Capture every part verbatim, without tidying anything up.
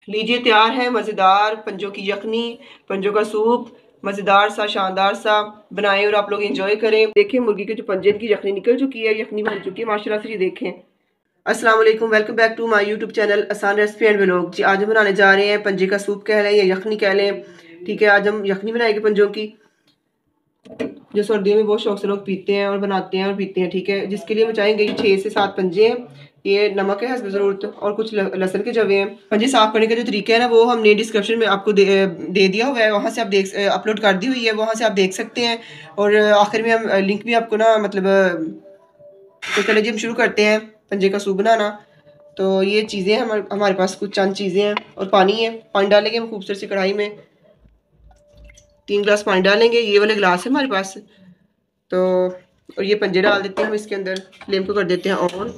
लीजिए तैयार है मज़ेदार पंजों की यखनी, पंजों का सूप, मज़ेदार सा शानदार सा बनाएं और आप लोग एंजॉय करें। देखें मुर्गी के जो पंजे की यखनी निकल चुकी है, यखनी बन चुकी है माशाल्लाह से। ये देखें। अस्सलाम वालेकुम, welcome back to my YouTube channel Aasan recipe and vlog. जी आज हम बनाने जा रहे हैं पंजे का सूप कह लें या यखनी कह लें। ठीक है, आज हम यखनी बनाएंगे पंजों की, जो सर्दियों में बहुत शौक से लोग पीते हैं और बनाते हैं और पीते हैं। ठीक है, जिसके लिए हम चाहेंगे छः से सात पंजे हैं। ये नमक है हस्ब ज़रूरत और कुछ लहसुन के जवे हैं। पंजे साफ़ करने का जो तरीका है ना, वो हमने डिस्क्रिप्शन में आपको दे, दे दिया हुआ है, वहाँ से आप देख अपलोड कर दी हुई है, वहाँ से आप देख सकते हैं। और आखिर में हम लिंक भी आपको ना मतलब, तो चलिए जी हम शुरू करते हैं पंजे का सूप बनाना। तो ये चीज़ें हमारे हमारे पास कुछ चंद चीज़ें हैं और पानी है। पानी डालेंगे हम खूबसूरत सी कढ़ाई में, तीन गिलास पानी डालेंगे, ये वाले गिलास है हमारे पास। तो और ये पंजे डाल देते हैं हम इसके अंदर, फ्लेम को कर देते हैं ऑन।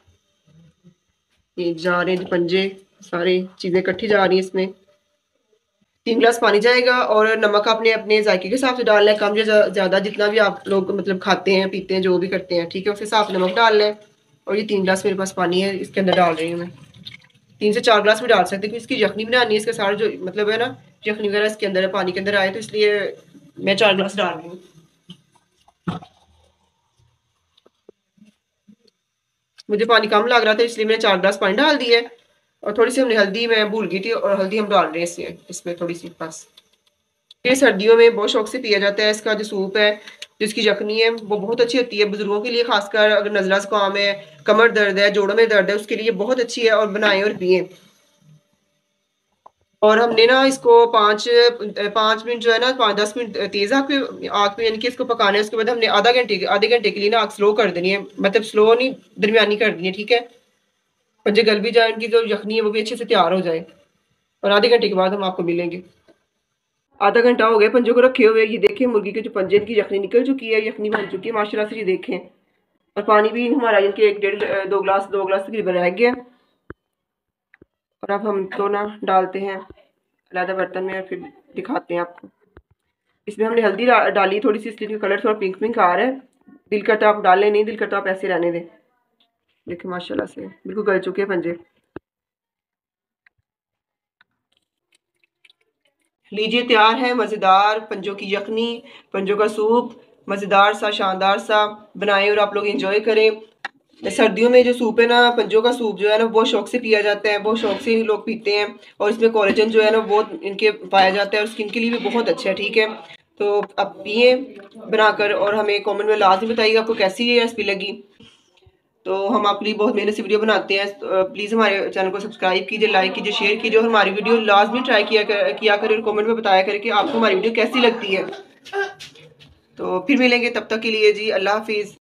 ये जा रहे हैं जो पंजे, सारी चीज़ें इकट्ठी जा रही हैं इसमें। तीन गिलास पानी जाएगा और नमक आपने अपने जायके के हिसाब से डालना है, कम या ज़्यादा जितना भी आप लोग मतलब खाते हैं पीते हैं जो भी करते हैं। ठीक है, उस हिसाब से नमक डालना है। और ये तीन गिलास मेरे पास पानी है, इसके अंदर डाल रही हूँ मैं। तीन से चार गिलास भी डाल सकते हैं, क्योंकि इसकी यखनी बनानी है, इसका सारा जो मतलब है ना यखनी वगैरह इसके अंदर है, पानी के अंदर आए, तो इसलिए मैं चार गिलास डाल रही हूँ। मुझे पानी कम लग रहा था इसलिए मैंने चार गिलास पानी डाल दिया है। और थोड़ी सी हमने हल्दी, मैं भूल गई थी, और हल्दी हम डाल रहे हैं इसमें इसमें थोड़ी सी बस। ये सर्दियों में बहुत शौक से पिया जाता है। इसका जो सूप है, जिसकी यखनी है, वो बहुत अच्छी होती है बुजुर्गों के लिए, खासकर अगर नज़ला ज़ुकाम है, कमर दर्द है, जोड़ों में दर्द है, उसके लिए बहुत अच्छी है। और बनाएं और पिए। और हमने ना इसको पाँच पाँच मिनट जो है ना, पाँच दस मिनट तेज़ आग पे आग पे यानी कि इसको पकाना है। उसके बाद हमने आधा घंटे आधे घंटे के लिए ना आग स्लो कर देनी है, मतलब स्लो नहीं, दरमियानी कर देनी है। ठीक है, पंजे गल भी जाए, उनकी जो यखनी है वो भी अच्छे से तैयार हो जाए। और आधे घंटे के बाद हम आपको मिलेंगे। आधा घंटा हो गया पंजों को रखे हुए। ये देखें मुर्गी के जो पंजे की यखनी निकल चुकी है, यखनी बन चुकी है माशाल्लाह से। ये देखें। और पानी भी हमारा इनके एक डेढ़ दो गिलास दो गिलास तकरीबन रह गया। और अब हम तो ना डालते हैं अलग बर्तन में और फिर दिखाते हैं आपको। इसमें हमने हल्दी डाली थोड़ी सी, इसलिए कलर थोड़ा पिंक पिंक आ रहा है। दिल करता आप डालें, नहीं दिल करता आप ऐसे रहने दें। देखिए माशाल्लाह से बिल्कुल गल चुके हैं पंजे। लीजिए तैयार है मज़ेदार पंजों की यखनी, पंजों का सूप, मज़ेदार सा शानदार सा बनाएं और आप लोग एंजॉय करें। सर्दियों में जो सूप है ना, पंजों का सूप जो है ना, बहुत शौक से पिया जाता है, बहुत शौक से ही लोग पीते हैं। और इसमें कोलेजन जो है ना बहुत इनके पाया जाता है और स्किन के लिए भी बहुत अच्छा है। ठीक है, तो आप पिए बनाकर और हमें कमेंट में लाजमी बताइएगा आपको कैसी ये रेसिपी लगी। तो हम आपके लिए बहुत मेहनत से वीडियो बनाते हैं, तो प्लीज़ हमारे चैनल को सब्सक्राइब कीजिए, लाइक कीजिए, शेयर कीजिए। और हमारी वीडियो लाजमी ट्राई किया कर, किया करें और कमेंट में बताया करें कि आपको हमारी वीडियो कैसी लगती है। तो फिर मिलेंगे, तब तक के लिए जी अल्लाह हाफिज़।